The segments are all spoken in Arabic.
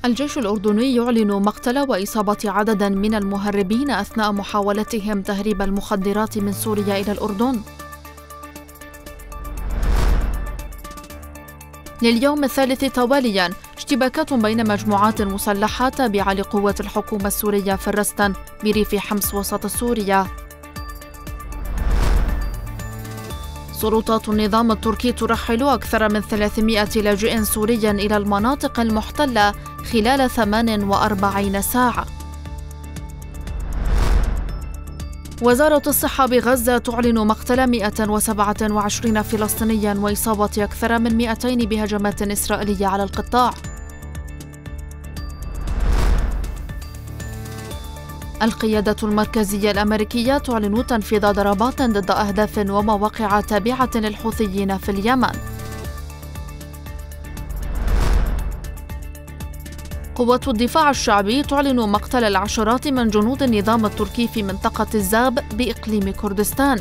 الجيش الأردني يعلن مقتل وإصابة عدد من المهربين أثناء محاولتهم تهريب المخدرات من سوريا إلى الأردن. لليوم الثالث توالياً اشتباكات بين مجموعات مسلحة تابعة لقوات الحكومة السورية في الرستن بريف حمص وسط سوريا. سلطات النظام التركي ترحل أكثر من 300 لاجئ سوري إلى المناطق المحتلة خلال 48 ساعة. وزارة الصحة بغزة تعلن مقتل 127 فلسطينيا وإصابة أكثر من 200 بهجمات إسرائيلية على القطاع. القيادة المركزية الأمريكية تعلن تنفيذ ضربات ضد أهداف ومواقع تابعة للحوثيين في اليمن. قوات الدفاع الشعبي تعلن مقتل العشرات من جنود النظام التركي في منطقة الزاب بإقليم كردستان.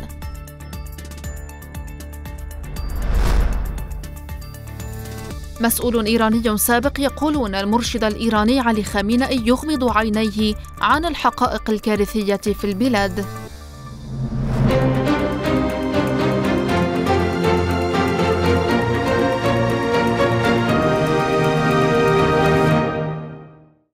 مسؤول إيراني سابق يقول أن المرشد الإيراني علي خامنئي يغمض عينيه عن الحقائق الكارثية في البلاد.